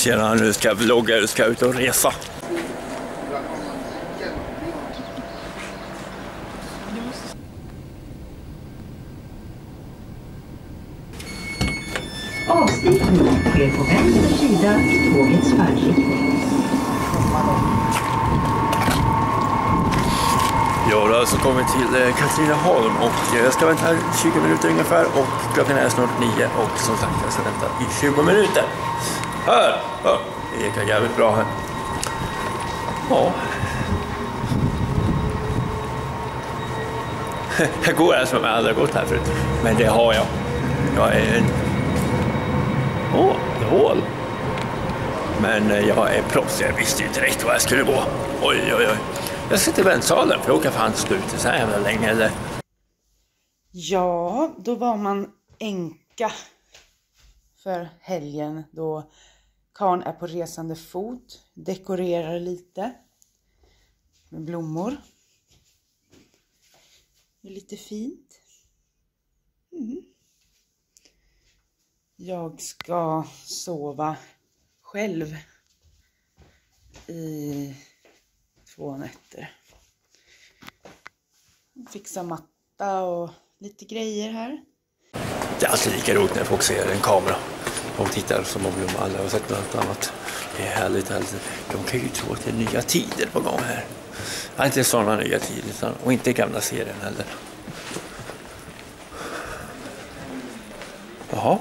Tjena, nu ska jag vlogga, nu ska jag ut och resa. Avstigning sker på vänster sida i tågets färdriktning. Jag har alltså kommit till Katrineholm och jag ska vänta här 20 minuter ungefär och klockan är snart 9 och som sagt jag ska vänta i 20 minuter. Här! Ja, det gick jävligt bra här. Ja. Jag går här som jag aldrig gått här förut. Men det har jag. Jag är en... hål. Men jag är proffs. Jag visste ju direkt var jag skulle gå. Oj, oj, oj. Jag ska till väntsalen för jag åker fan slut så här jävla länge eller? Ja, då var man änka för helgen då karln är på resande fot. Dekorerar lite med blommor. Det är lite fint. Jag ska sova själv i 2 nätter. Fixa matta och lite grejer här. Det är alltid lika roligt när folk ser en kamera. De tittar som om de aldrig har sett något annat. Det är härligt. De kan ju tro att det är nya tider på gång här. Ja, inte sådana nya tider och inte gamla serien heller. Jaha.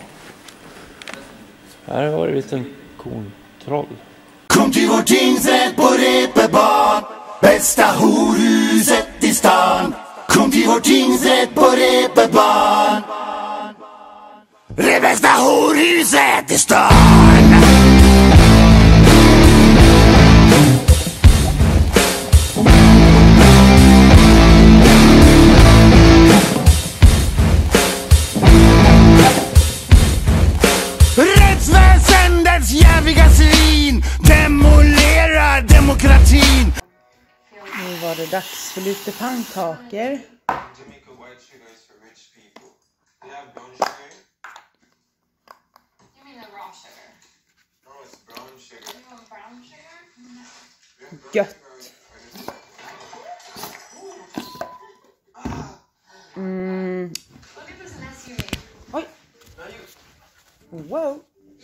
Här var det lite en kontroll. Kom till vår tingsrätt på Reeperbahn, bästa horhuset i stan. Kom till vår tingsrätt på Reeperbahn, det bästa horhuset i stan. Rättsväsendets jävliga svin demolerar demokratin. Nu var det dags för lite pannkakor. Gött. Oj. Wow.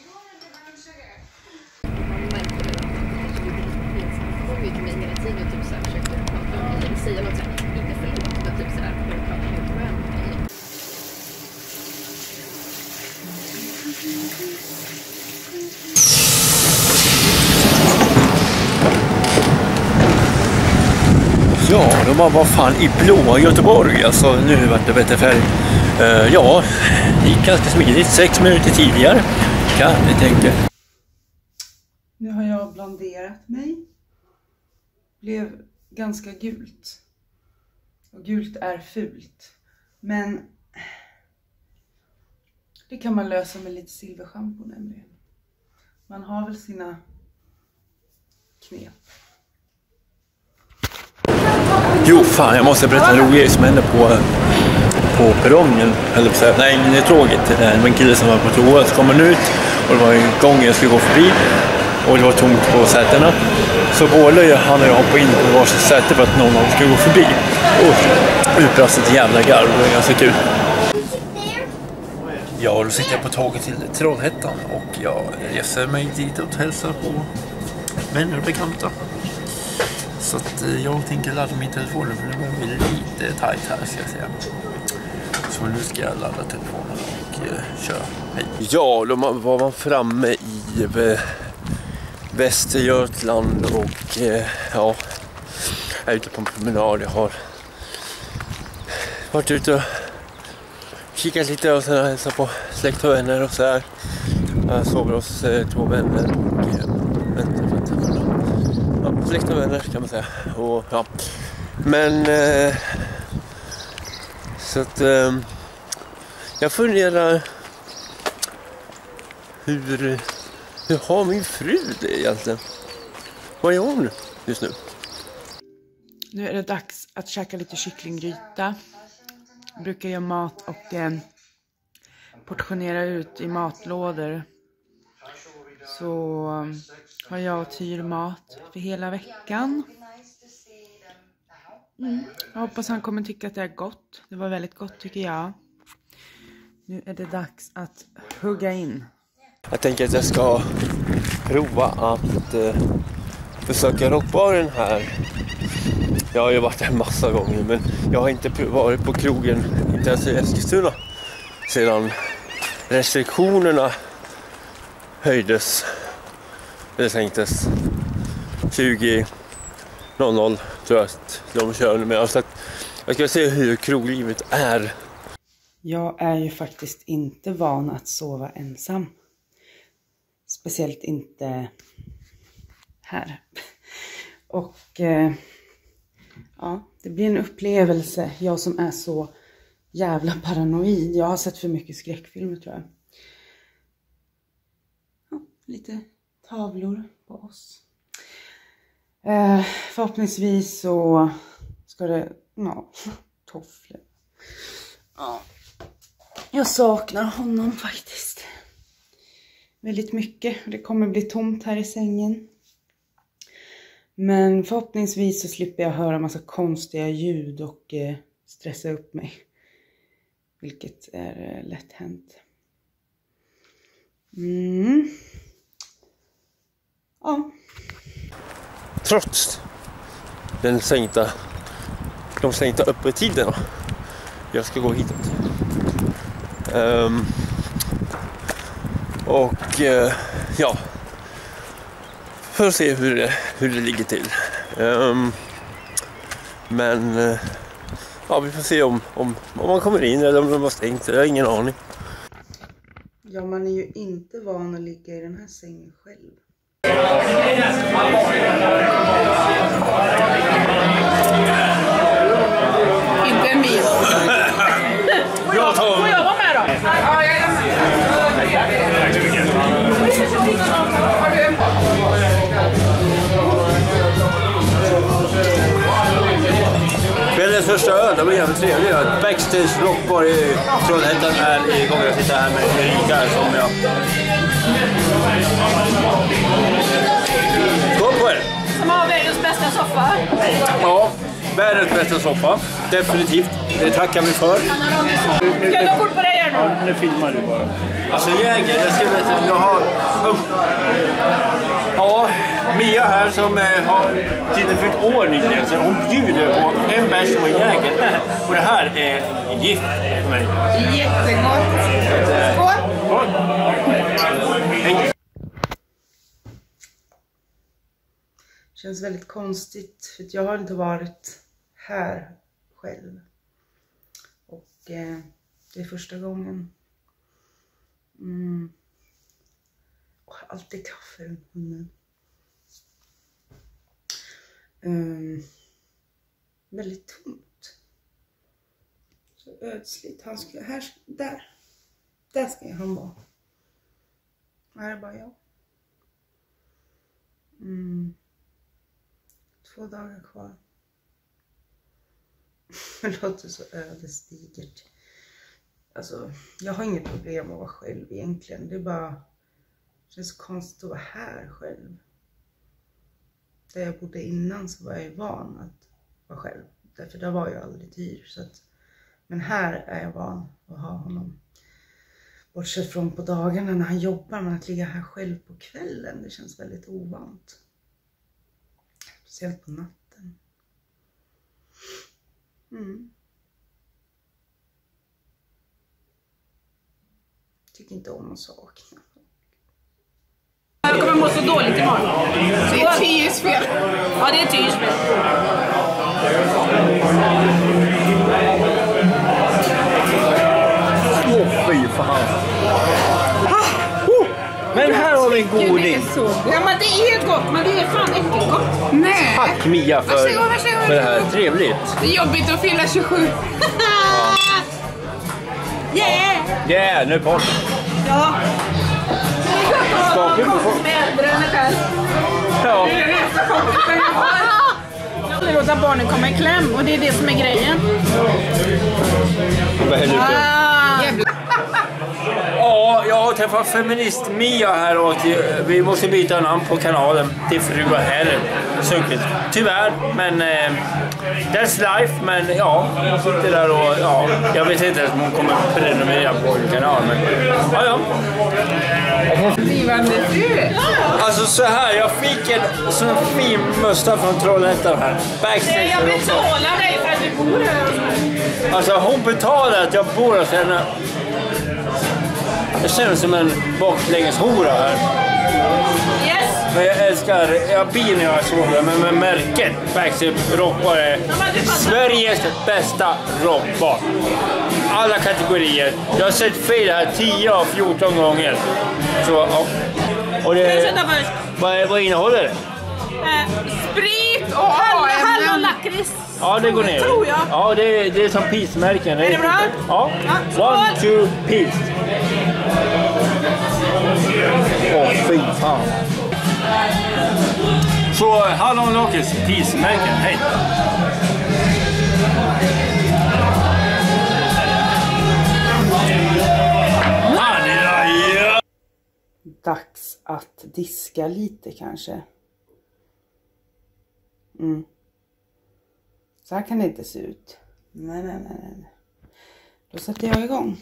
Ja, de var fan i blåa Göteborg. Alltså nu vart det bättre färg. Ja, det gick ganska smidigt. 6 minuter tidigare. Kan ni tänka. Nu har jag blanderat mig. Blev ganska gult. Och gult är fult. Men det kan man lösa med lite silverschampo nämligen. Man har väl sina knep. Jo, fan, jag måste berätta en rolig grej som hände på perrongen. Eller på säga, nej, det är tråkigt. Det var en kille som var på toa, så kom han ut och det var en gång jag skulle gå förbi och det var tomt på sätena. Så både han och jag hoppade in på varsitt säte för att någon av oss skulle gå förbi. Och utbrast ett jävla garv, det var ganska kul. Ja, då sitter jag på tåget till Trollhättan och jag reser mig dit och hälsar på vänner och bekanta. Så att jag tänker ladda min telefon för det börjar bli lite tajt här ska jag säga. Så nu ska jag ladda telefonen och köra. Hej. Ja, då var man framme i Västergötland och ja, jag är ute på en promenad. Jag har varit ute och kikat lite och sen hälsat på släkt och vänner och så här. Jag sover hos 2 vänner och väntar för att ja, släkt och vänner kan man säga. Och, ja. Men så att jag funderar hur har min fru det egentligen? Vad är hon just nu? Nu är det dags att käka lite kycklinggryta. Jag brukar göra mat och portionera ut i matlådor så har jag och Tyr mat för hela veckan. Jag hoppas han kommer tycka att det är gott. Det var väldigt gott tycker jag. Nu är det dags att hugga in. Jag tänker att jag ska prova att besöka rockbaren här. Jag har ju varit en massa gånger, men jag har inte varit på krogen, inte ens i Eskilstuna, sedan restriktionerna höjdes, eller sänktes 20.00 tror jag att de körde med. Så att jag ska se hur kroglivet är. Jag är ju faktiskt inte van att sova ensam. Speciellt inte här. Och ja, det blir en upplevelse. Jag som är så jävla paranoid. Jag har sett för mycket skräckfilmer tror jag. Ja, lite tavlor på oss. Förhoppningsvis så ska det... Ja, tofflor. Ja. Jag saknar honom faktiskt. Väldigt mycket. Det kommer bli tomt här i sängen. Men förhoppningsvis så slipper jag höra massa konstiga ljud och stressa upp mig. Vilket är lätt hänt. Ja. Trots de sänkta öppettiderna. Jag ska gå hitåt. Ja. För att se hur det ligger till. Men ja, vi får se om man kommer in eller om de har stängt. Jag har ingen aning. Ja, man är ju inte van att ligga i den här sängen själv. Inte en mil. Får jag vara med då? Ja, jag är med. Tack så mycket. Kvällens första öl, det var jävligt trevligt. Backstage rockbar i Trollhättan är igång. Jag sitter här med Erika som jag... Skål på er! Som har världens bästa soffa. Ja, världens bästa soffa. Definitivt. Det tackar vi för. Ska du kort på dig här nu? Nu filmar du bara. Alltså Jäger, jag ska veta, jag har... Ja, Mia här som har tittat för ett år nyligen, så hon bjuder på en bärs och en Jäger. Och det här är gift för mig. Jättegott. Skål! Känns väldigt konstigt för jag har inte varit här själv. Och det är första gången. Alltid kaffe runt munnen. Väldigt tomt. Så ödsligt. Han ska, där ska han vara. Här är bara jag. 2 dagar kvar. Det låter så ödesdigert. Alltså, jag har inget problem att vara själv egentligen. Det är bara... Det känns konstigt att vara här själv. Där jag bodde innan så var jag ju van att vara själv. Därför där var jag aldrig Tyr. Så att, men här är jag van att ha honom. Bortsett från på dagarna när han jobbar. Men att ligga här själv på kvällen, det känns väldigt ovant. Speciellt på natten. Tycker inte om att sakna. Jag kommer må så dåligt imorgon. Det är Tyrs fel. Ja, det är Tyrs fel. Fy fan. Men här har vi en goding. Ja, men det är gott, men det är fan äckligt. Nej. Tack Mia för det här. Trevligt. Det är jobbigt att fylla 27. Yeah, nu på. Ja. Skapligt på folk. Med äldre än själv. Ja. Jag vill låta barnen komma i kläm och det är det som är grejen. Vad händer ute? Ja, Jag har träffat feminist Mia här och vi måste byta namn på kanalen till Fru och Herr. Sunkigt. Tyvärr, men that's life. Men ja, jag sitter där och ja, jag vet inte om hon kommer prenumerera på en kanal. Men ja. Blivande fru. Alltså så här, jag fick en sån fin mössa från Trollhättan här. Backstage. Jag betalar dig för att du bor här. Alltså hon betalar att jag bor hos henne. Jag känner som en baklänges-hora här. Yes. Men jag älskar bilen jag såg det, men med märket Backstage Rockbar är Sveriges bästa rockbar. Alla kategorier. Jag har sett fel här 10 av 14 gånger. Så, ja. Och det, vad innehåller det? Sprit och hallonlakrits. Ja, det går ner. Tror jag. Ja, det är som peace-märken. Är det bra? Ja. Ja, 1, 2, peace. Åh, fy fan. Så, hallonlakrits, peace-märken. Hej. Dags att diska lite kanske. Så här kan det inte se ut. Nej. Då sätter jag igång.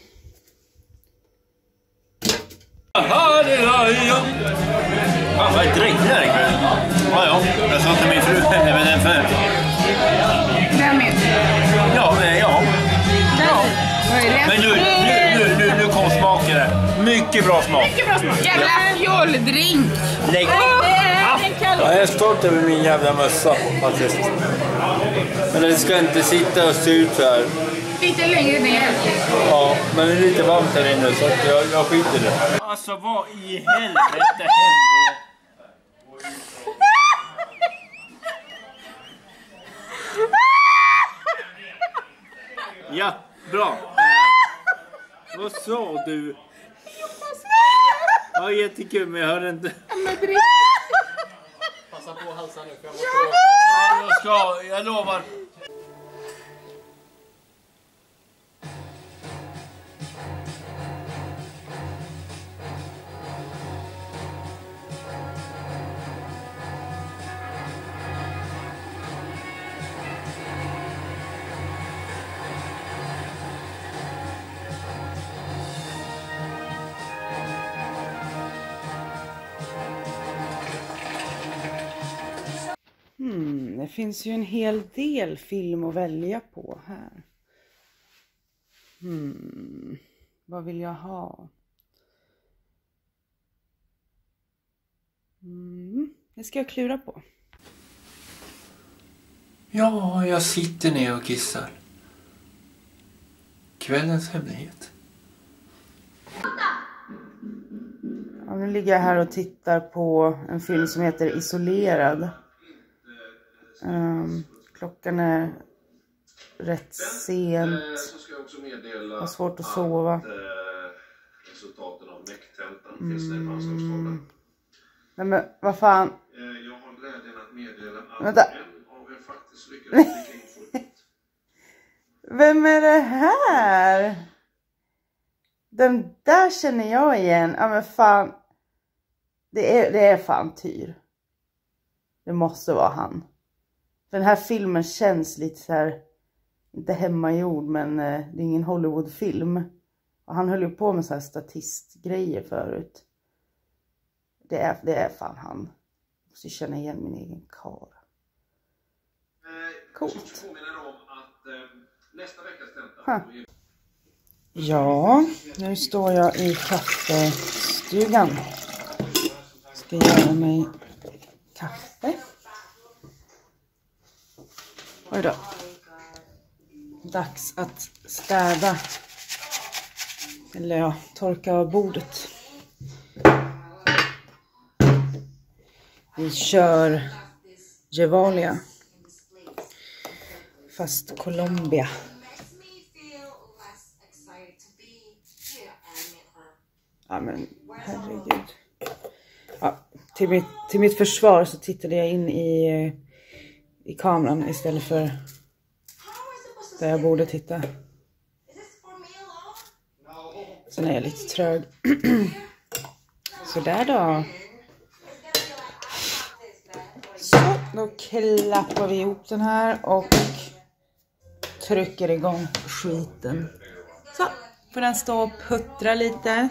Halleluja! Fan, vad är dräktig där ikväll? Ja, jag sa till min fru, men den för... Vem är det? Ja. Vad är det? Men nu kom smaken där. Mycket bra smak. Jävla fjoldrink. Lägg. Jag är stolt över min jävla mössa faktiskt. Men den ska inte sitta och se ut så här. Lite längre ner. Ja, men det är lite varmt här inne så jag skiter i det. Alltså vad i helvete händer? Ja, bra. Vad sa du? Ja, jättekul, men jag hörde inte. Passa på halsen nu. Jag lovar. Det finns ju en hel del film att välja på här. Vad vill jag ha? Det ska jag klura på. Ja, jag sitter ner och kissar. Kvällens hemlighet. Ja, nu ligger jag här och tittar på en film som heter Isolerad. Klockan är rätt sent. Jag har svårt att sova. Resultaten av mäkttältan finns det i Pansarskolan. Nej men vad fan. Jag har glädjen att meddela att Vänta. en av er faktiskt lyckades blicka in fullt. Vem är det här? Den där känner jag igen. Ja men fan. Det är fan Tyr. Det måste vara han. Den här filmen känns lite så här, inte hemmagjord, men det är ingen Hollywoodfilm. Och han höll ju på med så här statistgrejer förut. Det är fan han. Jag måste känna igen min egen karl. Coolt. Ja, nu står jag i kaffestugan. Ska göra mig kaffe. Oj då. Dags att städa. Eller ja, torka av bordet. Vi kör Gevalia. Fast Colombia. Ja men herregud. Ja, till mitt försvar så tittade jag in i kameran istället för där jag borde titta. Sen är jag lite trög. Så där då. Så, då klappar vi ihop den här och trycker igång skiten. Så, får den stå och puttra lite.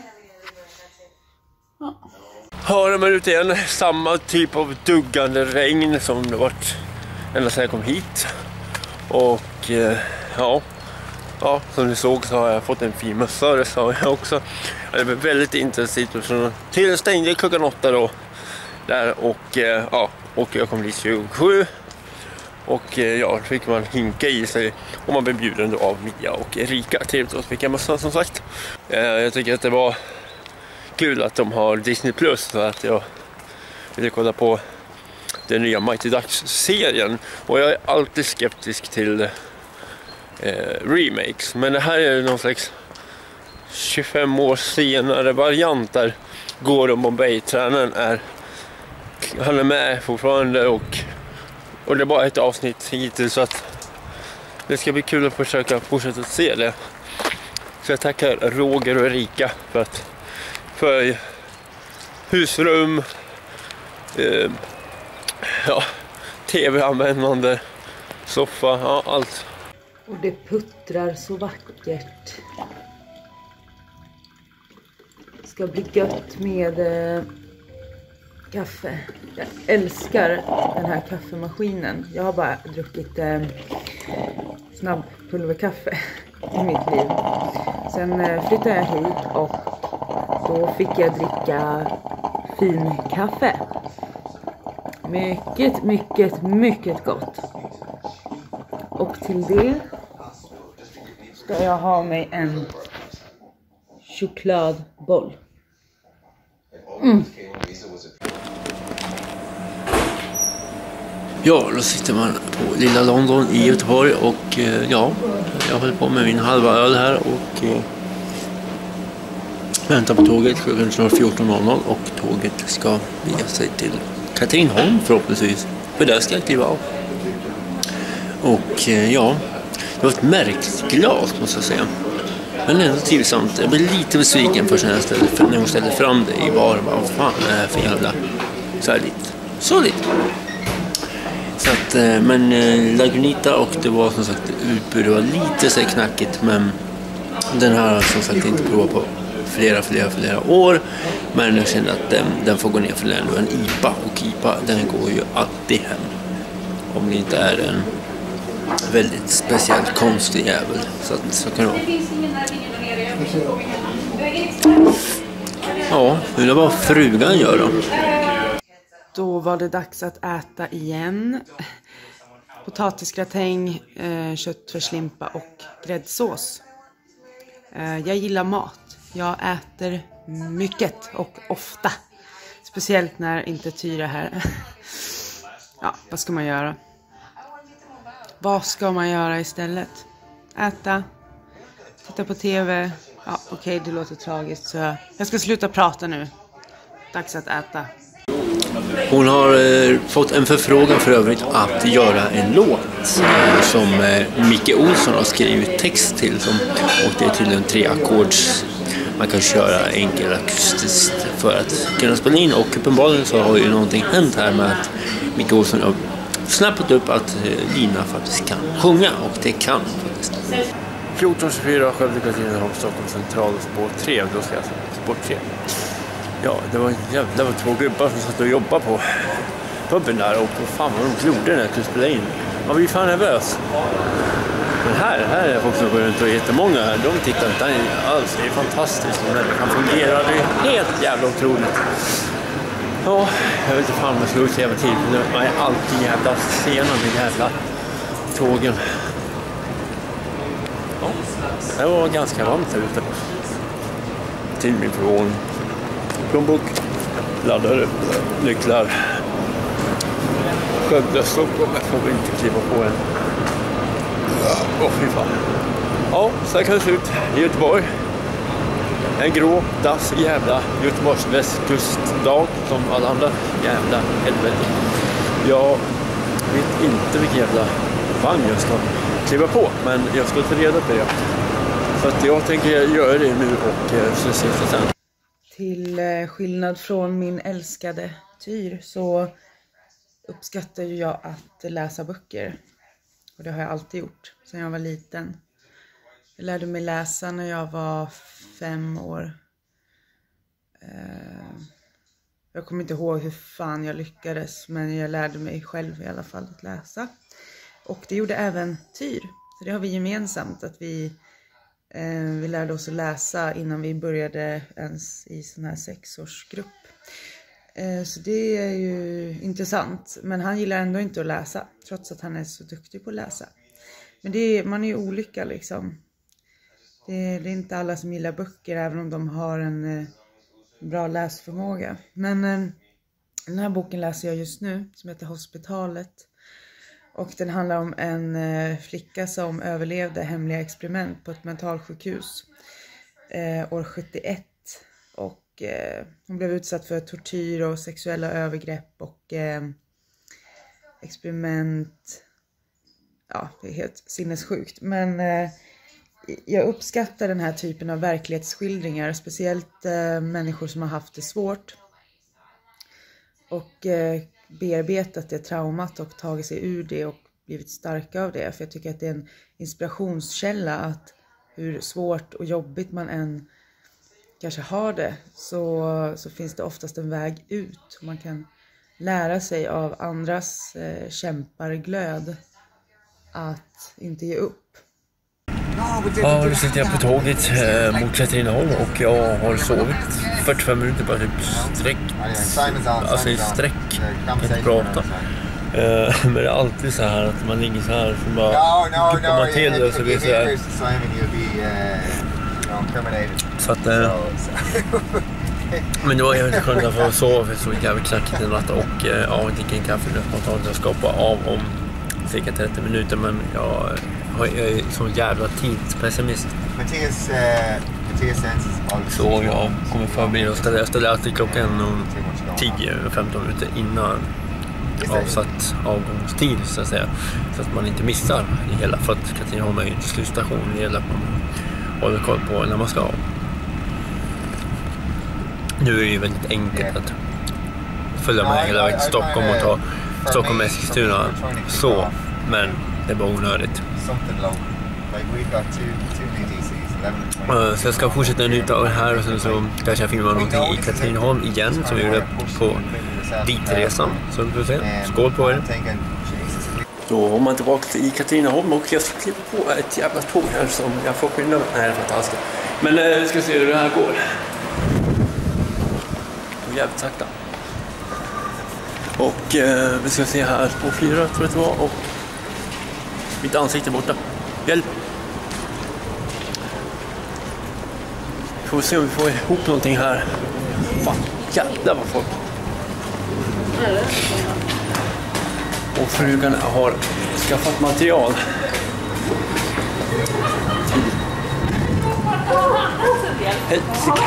Ja. Har man ute igen samma typ av duggande regn som det varit ända sedan jag kom hit. Och ja, som ni såg så har jag fått en fin mössa, det sa jag också. Det blev väldigt intensivt och så till stängde klockan 8 då. Där och jag kom dit 27. Och fick man hinka i sig och man blev bjuden då av Mia och Erika till att fick jag mössa som sagt. Jag tycker att det var kul att de har Disney Plus så att jag ville kolla på den nya Mighty Ducks-serien. Och jag är alltid skeptisk till remakes. Men det här är någon slags 25 år senare variant där Gordon Bombay-tränaren han är med fortfarande och det är bara ett avsnitt hittills så att det ska bli kul att försöka fortsätta att se det. Så jag tackar Roger och Erika för husrum, tv-användande, soffa, allt. Och det puttrar så vackert. Det ska bli gött med kaffe. Jag älskar den här kaffemaskinen. Jag har bara druckit snabbpulverkaffe i mitt liv. Sen flyttade jag hit och då fick jag dricka fin kaffe. Mycket, mycket, mycket gott. Och till det ska jag ha mig en chokladboll. Ja, då sitter man på Lilla London i Göteborg och jag håller på med min halva öl här och väntar på tåget klockan 14.00 och tåget ska via sig till Katrineholm förhoppningsvis, för där ska jag kliva av. Och det var ett märkligt glas måste jag säga. Men ändå trivsamt. Jag blev lite besviken först när hon ställde fram det i bar. Vad fan är det här för jävla så lite. Så att, men Lagunitas och det var som sagt utbud, det var lite så knackigt, men den här har som sagt inte provat på flera år, men jag kände att den får gå ner för den. En IPA, och IPA den går ju alltid hem om det inte är en väldigt speciellt konstig jävel, så kan det vara. Ja, hur det var frugan gör då? Då var det dags att äta igen. Potatisgratäng, köttfärslimpa och gräddsås. Jag gillar mat. Jag äter mycket och ofta. Speciellt när inte Tyra är här. Ja, vad ska man göra? Vad ska man göra istället? Äta. Titta på tv. Ja, okej, det låter tragiskt. Så jag ska sluta prata nu. Dags att äta. Hon har fått en förfrågan för övrigt att göra en låt som Micke Olsson har skrivit text till. Och det är tydligen 3 ackords. Man kan köra enkel akustiskt för att kunna spela in. Och uppenbarligen så har ju någonting hänt här med att Micke Olsson har snappat upp att Lina faktiskt kan sjunga. Och det kan faktiskt. 1424 Skövde Katrineholm, Stockholm central, spår 3. Då ska jag säga spår 3. Ja, det var 2 gubbar som satt och jobbade på puben där och fan vad de glodde när jag skulle spela in. Man blir fan nervös. Men här är folk som går runt och jättemånga här. De tittar inte alls. Det är fantastiskt när det kan fungera. Det är helt jävla otroligt. Ja, jag vet inte fan om jag slår ut jävla tid. Man är alltid jävla sena med jävla tågen. Ja, det var ganska varmt ute. Till min förvåning. Plånbok, laddare, nycklar. Skövde, Stockholm, jag får inte kliva på en. Fy fan. Ja, så här kan det se ut i Göteborg. En grå, dass jävla Göteborgs västkustdag som alla andra jävla helvete. Jag vet inte vilken jävla vagn jag ska kliva på, men jag ska ta reda på det. Så att jag tänker göra det nu och så ses vi sen. Till skillnad från min älskade Tyr så uppskattar ju jag att läsa böcker. Och det har jag alltid gjort sedan jag var liten. Jag lärde mig läsa när jag var 5 år. Jag kommer inte ihåg hur fan jag lyckades, men jag lärde mig själv i alla fall att läsa. Och det gjorde även Tyr. Så det har vi gemensamt, att vi lärde oss att läsa innan vi började ens i sån här 6-årsgrupp. Så det är ju intressant. Men han gillar ändå inte att läsa, trots att han är så duktig på att läsa. Men man är ju olika liksom. Det är inte alla som gillar böcker, även om de har en bra läsförmåga. Men den här boken läser jag just nu, som heter Hospitalet. Och den handlar om en flicka som överlevde hemliga experiment på ett mentalsjukhus år 71. Och hon blev utsatt för tortyr och sexuella övergrepp och experiment. Ja, det är helt sinnessjukt. Men jag uppskattar den här typen av verklighetsskildringar. Speciellt människor som har haft det svårt. Och bearbetat det traumat och tagit sig ur det och blivit starka av det. För jag tycker att det är en inspirationskälla, att hur svårt och jobbigt man än kanske har det, så finns det oftast en väg ut. Man kan lära sig av andras kämparglöd att inte ge upp. Ja, nu sitter jag på tåget mot Katrineholm och jag har sovit 45 minuter bara typ sträck. Alltså i sträck, kan inte prata. Men det är alltid så här att man ligger så här så bara guppar man till det och så blir det så här. Så att men det var jävligt skönt att få sova för så jävligt knackigt i natt och jag dricker en kaffe nu spontant. Jag ska hoppa av om cirka 30 minuter, men jag är sån jävla tidspessimist. Så jag kommer förbi och ställer alltid klockan 10-15 minuter innan avsatt avgångstid så att säga. Så att man inte missar det hela, för att Katrineholm är ju inte slutstation. Det gäller att man håller koll på när man ska av. Nu är det ju väldigt enkelt att följa med hela vägen till Stockholm och ta Stockholm-Eskilstuna så, men det var onödigt. Så jag ska fortsätta njuta av det här och sen så kanske jag filmar någonting i Katrineholm igen som vi gjorde på ditresan. Så vi får se. Skål på er! Då var man tillbaka i Katrineholm och jag ska kliva på ett jävla tåg här som jag får skynda mig. Nej, det är fantastiskt. Men vi ska se hur det här går. Jävligt sakta. Och vi ska se här på 4 tror jag det var, och mitt ansikte är borta. Hjälp! Får se om vi får ihop någonting här. Fan, jävlar vad folk. Och frugan har skaffat material. Helsike.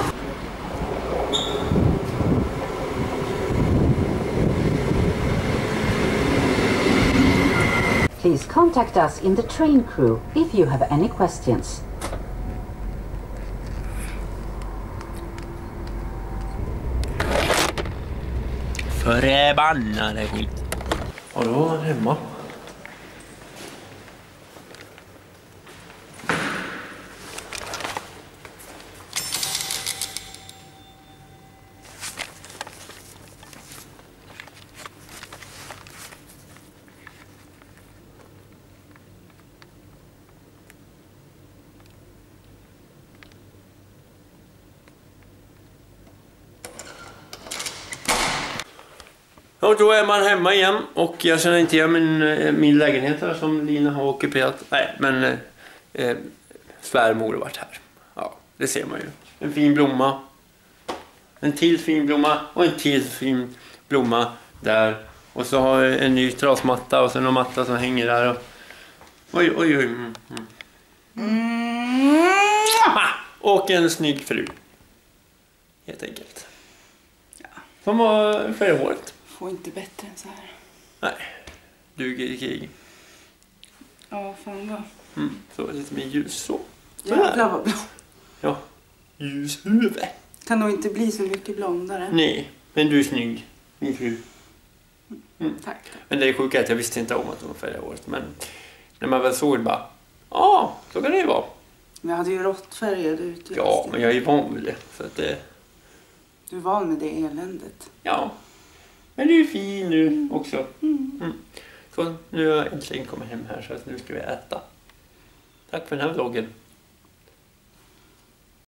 Please contact us in the train crew if you have any questions. Förbannade skit. Ja, då var han hemma. Och då är man hemma igen och jag känner inte igen min lägenhet här som Lina har ockuperat. Nej, men svärmor har varit här. Ja, det ser man ju. En fin blomma. En till fin blomma och en till fin blomma där. Och så har jag en ny trasmatta och sen en matta som hänger där. Och... Oj, oj, oj. Och en snygg fru. Helt enkelt. Ja. Som var för håret. Får inte bättre än så här. Nej, duger i krig. Ja, fan vad. Så lite mer ljus så. Jävlar vad bra. Ja, ljushuvud. Kan nog inte bli så mycket blondare. Nej, men du är snygg. Min fru. Tack. Men det är sjukt att jag visste inte om att de var förra året. Men när man väl såg det bara, så kan det ju vara. Men jag hade ju råttfärgad ut. Ja, men jag är ju van vid det. Så att det... Du är van med det eländet. Ja, men du är fin nu också. Så nu har jag äntligen kommit hem här så att nu ska vi äta. Tack för den här vloggen.